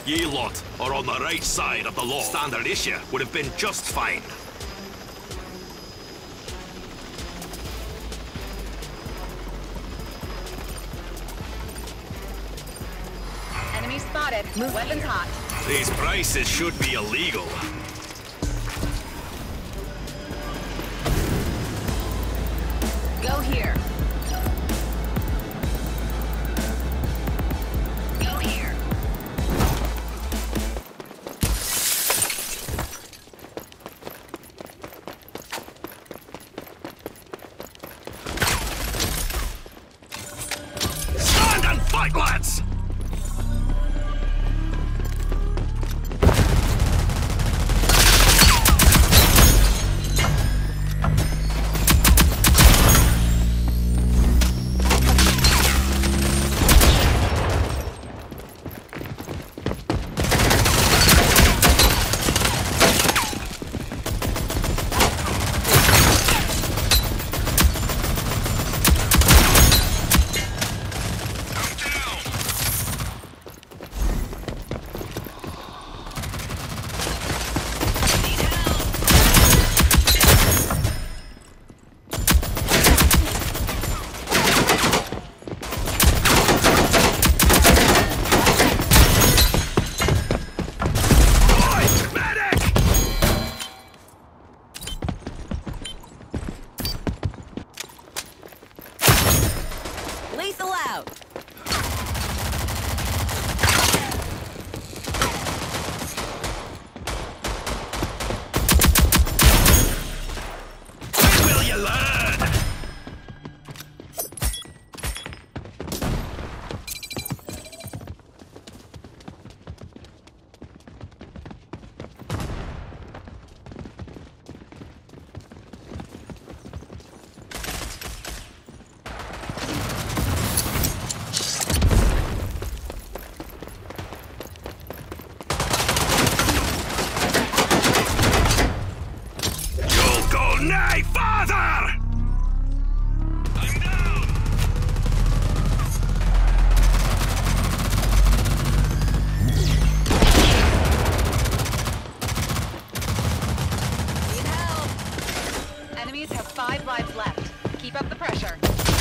Ye lot are on the right side of the law. Standard issue would have been just fine. Enemy spotted. Weapons hot. These prices should be illegal. Go here. Go here. Stand and fight, lads! Lethal out. When will you learn? You'll go nay farther! I'm down! Need help. Enemies have 5 lives left. Keep up the pressure.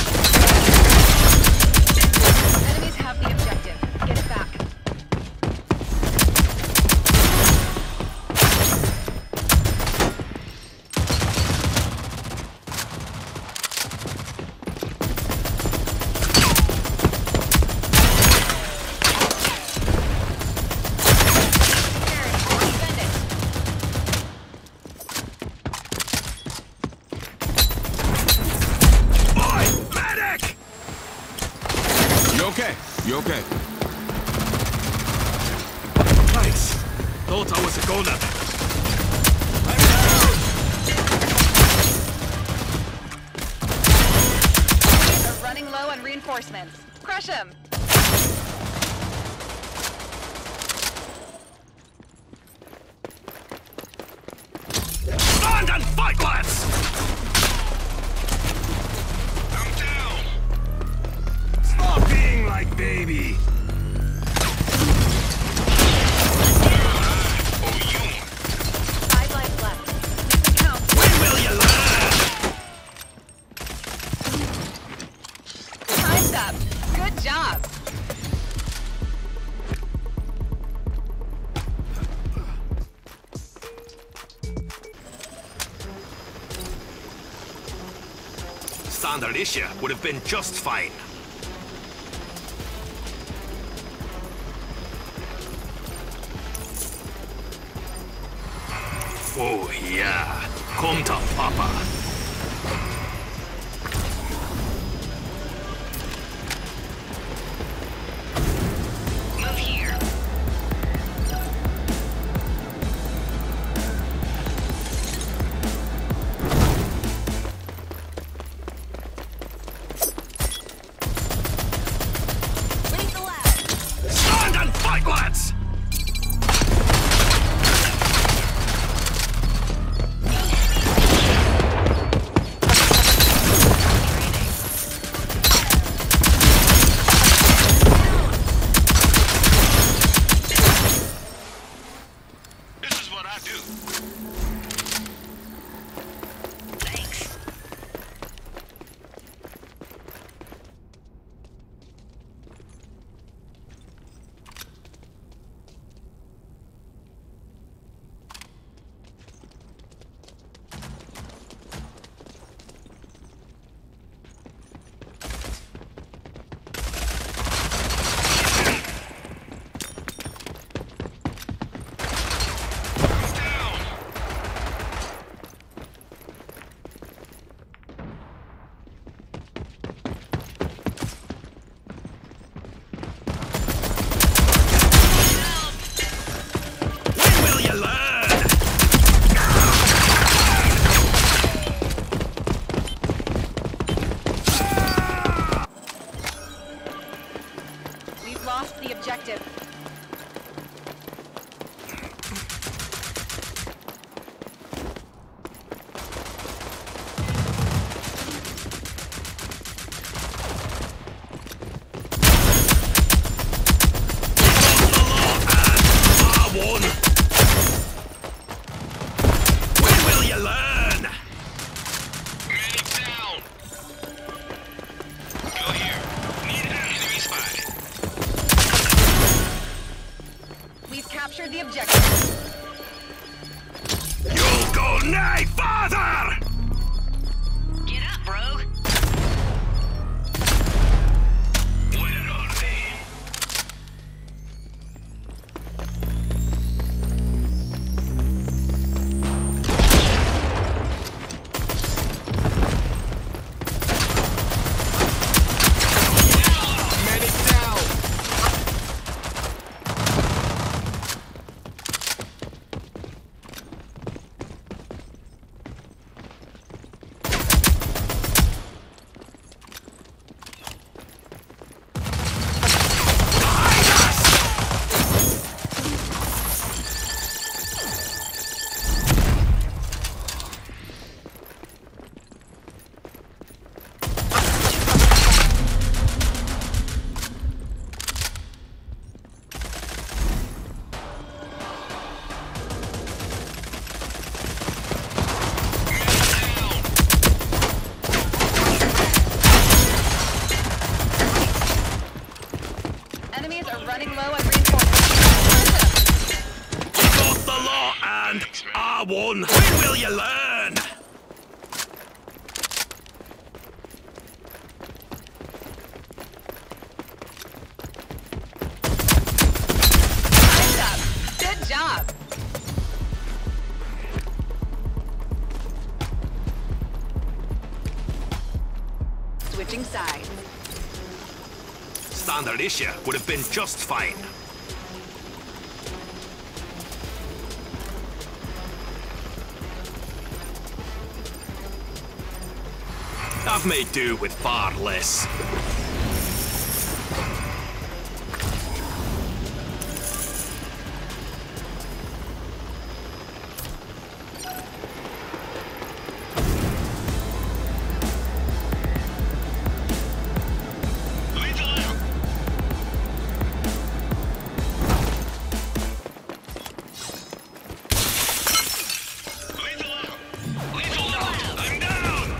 Enemies have the objective. Get it back. Spend it. Boy, medic! You okay? You okay? Nice. Thought I was a goner. Enemies are running low on reinforcements. Crush them. Stand and fight, lads! I'm down! Stop being like baby! Five lives left. Count. When will you learn? Time's up. Good job. Standard issue would have been just fine. Oh yeah, come to Papa. Move here. Lethal out. Stand and fight, lads! We've captured the objective. You'll go nay farther! Get up, rogue. Where are they? Medic down. Enemies are running low on reinforcements. You got the law and I won. When will you learn? Hands up. Good job. Switching sides. Standard issue would have been just fine. I've made do with far less. I'm down!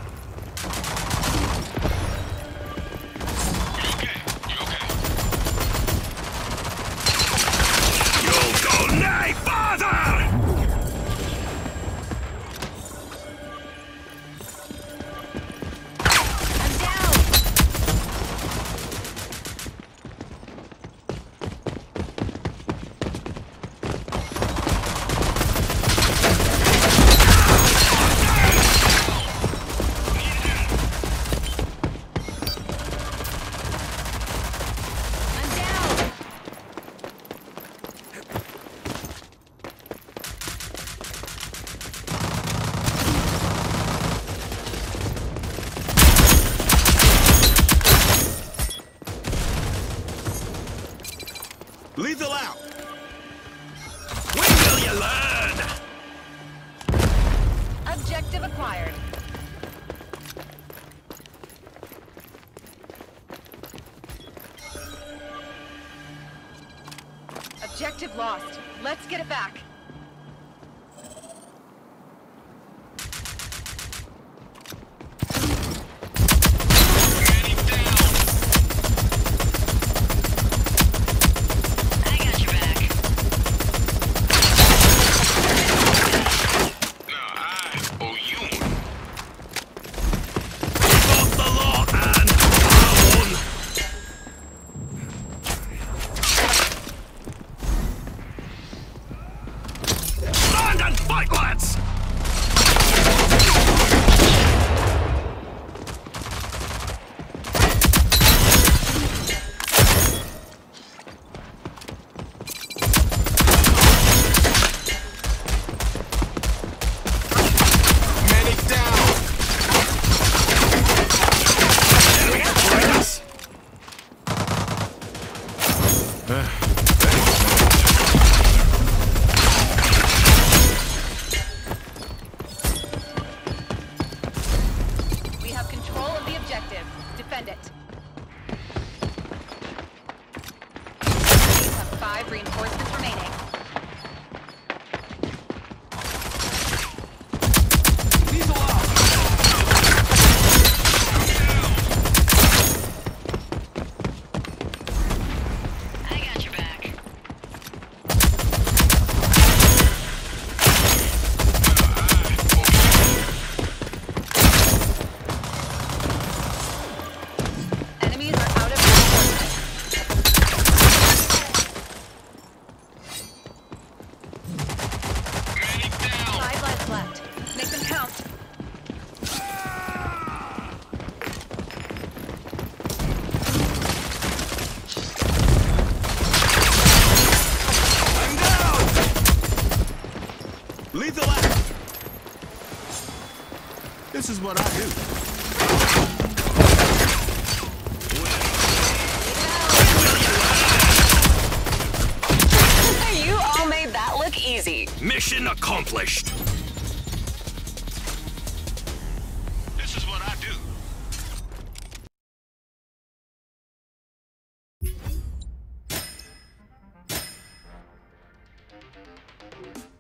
You'll go nay farther! I'm down. I'm down. Lethal out. When will you learn? Objective acquired. Objective lost. Let's get it back. I got your back. Now I owe you. Got the law and I won. Stand and fight, lads! Medic down. Enemy behind us. This is what I do. You all made that look easy. Mission accomplished. This is what I do.